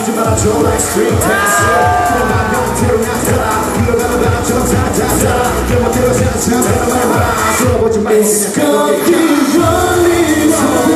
멈추지 말아줘 like street dancer 그냥 맘 형태로 나타나 흘러가는 바람처럼 살아살아 내 멋대로 살아살아 사람을 봐라 쏘아보지 말고 그냥 가볍게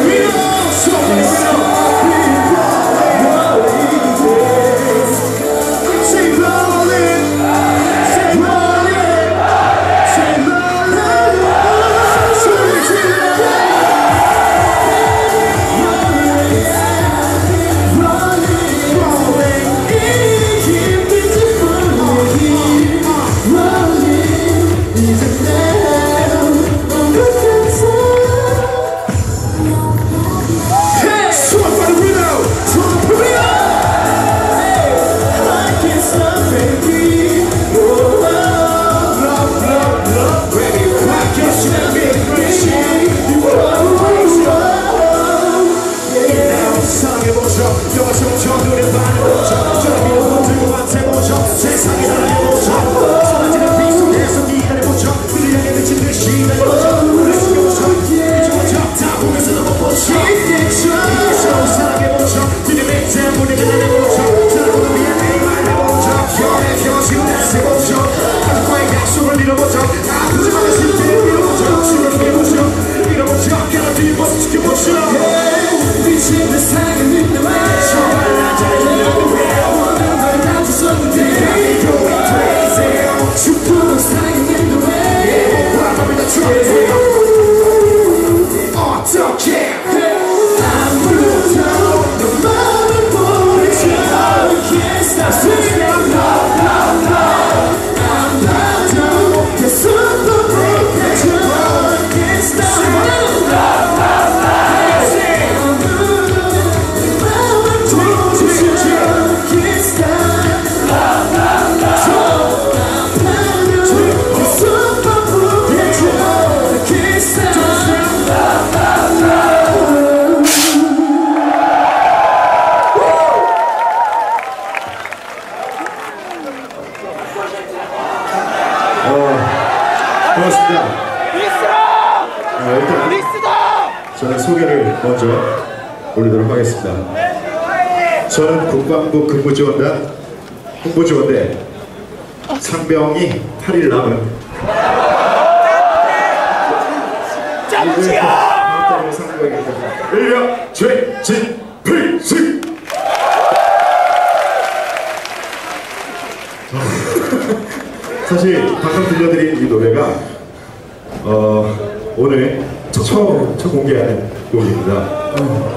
고맙습니다. 일단 저는 소개를 먼저 올리도록 하겠습니다. 저는 국방부 근무지원단 홍보지원대 상병이 8일 남은 짱지야! 일명 최진필승! 사실 방금 들려드린 이 노래가 오늘 처음 공개하는 곡입니다.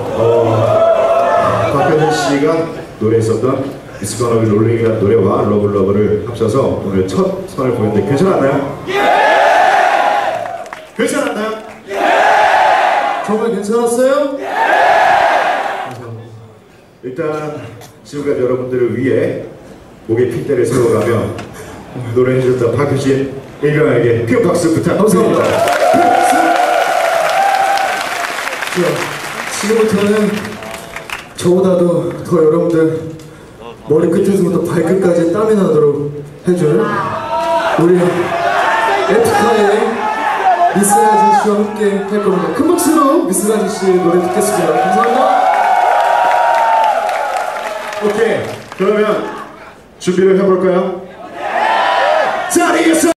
박효신 씨가 노래했었던 It's Gonna Be Rolling이라는 노래와 러블 러블을 합쳐서 오늘 첫 선을 보였는데 괜찮았나요? 예! 괜찮았나요? 예! 정말 괜찮았어요? 예! 일단 지금까지 여러분들을 위해 목에 핏대를 세워가며 노래해주셨던 박효신 일병에게 큰 박수 부탁드립니다. 지금부터는 저보다도 더 여러분들 머리끝에서부터 발끝까지 땀이 나도록 해줄 우리 에픽하의 미스 아저씨와 함께 할 겁니다. 큰 박수로 미스 아저씨 노래 듣겠습니다. 감사합니다. 오케이, 그러면 준비를 해볼까요? 자리에서